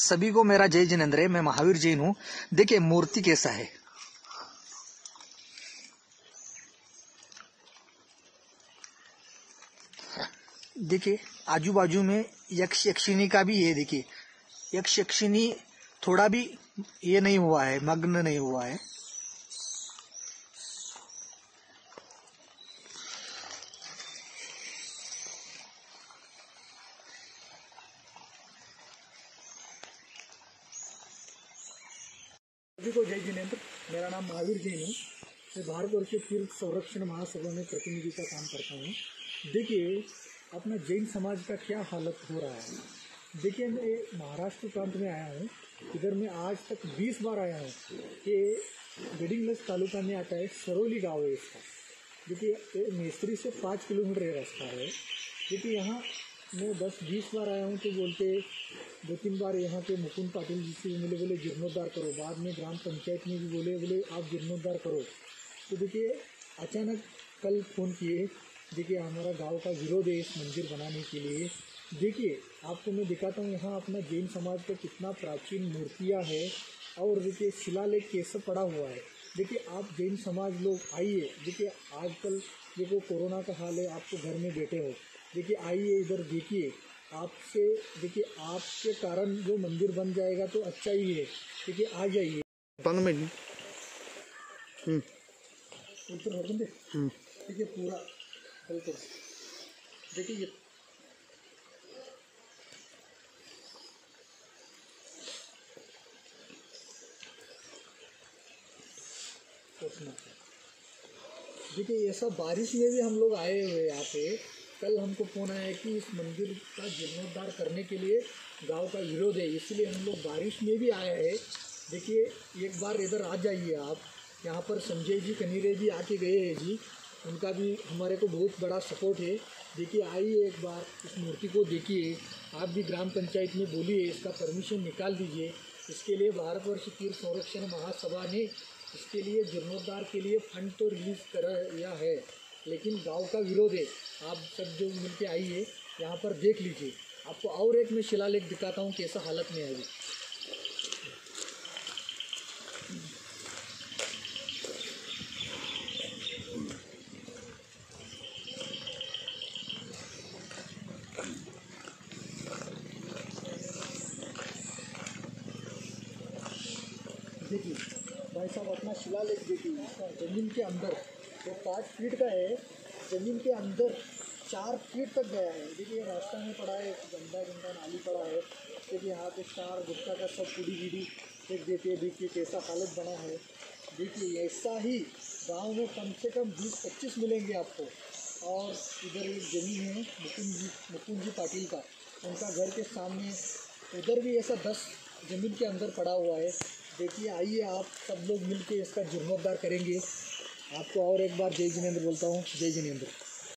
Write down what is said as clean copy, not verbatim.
सभी को मेरा जय जिनेंद्र। मैं महावीर जैन हूँ। देखिए मूर्ति कैसा है। देखिए आजू बाजू में यक्ष यक्षिणी का भी है। देखिए यक्ष यक्षिणी थोड़ा भी ये नहीं हुआ है, मग्न नहीं हुआ है। सभी को जय जिनेंद्र। मेरा नाम महावीर जैन है। मैं भारतवर्षीय तीर्थ संरक्षण महासभा में प्रतिनिधि का काम करता हूँ। देखिए अपना जैन समाज का क्या हालत हो रहा है। देखिए मैं महाराष्ट्र प्रांत में आया हूँ। इधर मैं आज तक 20 बार आया हूँ। ये गडिंग्लज तालुका में आता है, सरोली गाँव है इसका। देखिए मेस्त्री से 5 किलोमीटर ये रास्ता है। देखिए यहाँ मैं 10-20 बार आया हूँ तो बोलते 2-3 बार यहाँ पे मुकुंद पाटिल जी से मिले, बोले जीर्णोद्धार करो। बाद में ग्राम पंचायत में भी बोले आप जीर्णोद्धार करो। तो देखिए अचानक कल फ़ोन किए, देखिए हमारा गांव का विरोध है इस मंदिर बनाने के लिए। देखिए आपको मैं दिखाता हूँ यहाँ अपना जैन समाज का कितना प्राचीन मूर्तियाँ है और देखिए शिलालेख कैसे पड़ा हुआ है। देखिए आप जैन समाज लोग आइए। देखिए आजकल देखो कोरोना का हाल है, आपको घर में बैठे हो। देखिए आइए इधर देखिए। आपसे देखिए आपके कारण जो मंदिर बन जाएगा तो अच्छा ही है। देखिए आ जाइए। देखिए पूरा बिल्कुल देखिए ये देखिए ऐसा बारिश में भी हम लोग आए हुए यहाँ पे। कल हमको फ़ोन आया कि इस मंदिर का जीर्णोद्धार करने के लिए गांव का विरोध है, इसलिए हम लोग बारिश में भी आए हैं। देखिए एक बार इधर आ जाइए आप। यहाँ पर संजय जी कनीरे जी आके गए हैं जी, उनका भी हमारे को बहुत बड़ा सपोर्ट है। देखिए आइए एक बार इस मूर्ति को देखिए। आप भी ग्राम पंचायत में बोलिए इसका परमिशन निकाल दीजिए। इसके लिए भारतवर्ष तीर्थ संरक्षण महासभा ने इसके लिए जीर्णोद्धार के लिए फंड तो रिलीज़ कराया है, लेकिन गांव का विरोध है। आप सब जो मिल के आइए यहाँ पर देख लीजिए। आपको और एक मैं शिलालेख दिखाता हूँ कैसा हालत में है अभी। देखिए भाई साहब अपना शिलालेख देखिए। इसका ज़मीन के अंदर तो 5 फीट का है, ज़मीन के अंदर 4 फीट तक गया है। देखिए रास्ता में पड़ा है, गंदा गंदा नाली पड़ा है। देखिए यहाँ पे स्टार गुटका का सब पूड़ी फेंक देते हैं। देखिए कैसा हालत बना है। देखिए ऐसा ही गांव में कम से कम 20-25 मिलेंगे आपको। और इधर एक ज़मीन है मुकुंद जी पाटिल का, उनका घर के सामने। उधर भी ऐसा 10 ज़मीन के अंदर पड़ा हुआ है। देखिए आइए आप सब लोग मिलके इसका जीर्णोद्धार करेंगे। आपको और एक बार जय जिनेंद्र बोलता हूँ। जय जिनेंद्र।